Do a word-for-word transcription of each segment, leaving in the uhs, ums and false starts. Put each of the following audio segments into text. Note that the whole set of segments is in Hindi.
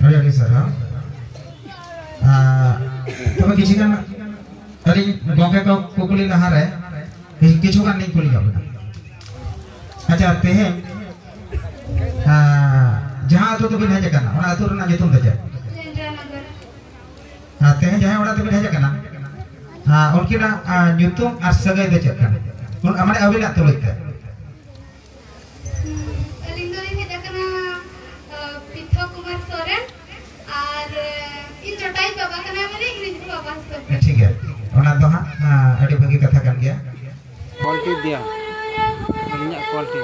अरे अरे सर हाँ तब किसी का अरे गंगे को कुकुली लहा रहे किसी का नहीं कुली जाओगे अच्छा तेहे जहाँ तो तो भी नहीं जाना और आतुर ना जितुम तो जाए हाँ तेहे जहाँ वाला तो भी नहीं जाना हाँ उनकी ना न्यूतुम और सगाई तो जाए उन हमारे अभी ना तो लगता है ठीक है और तो हाँ अड़ी बगी कथा कर गया क्वालिटी दिया अभी क्वालिटी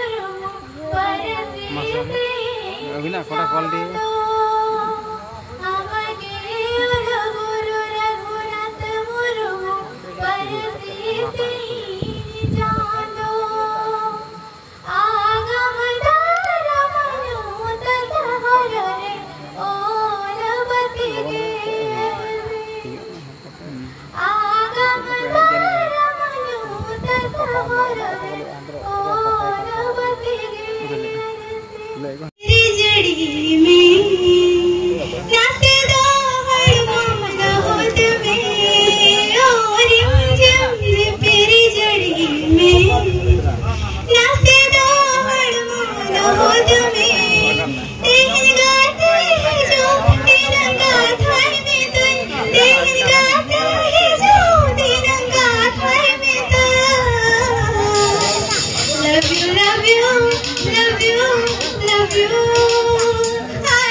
मसाला अभी ना कोटा quality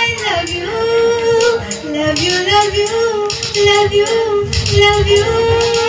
Love you, love you, love you.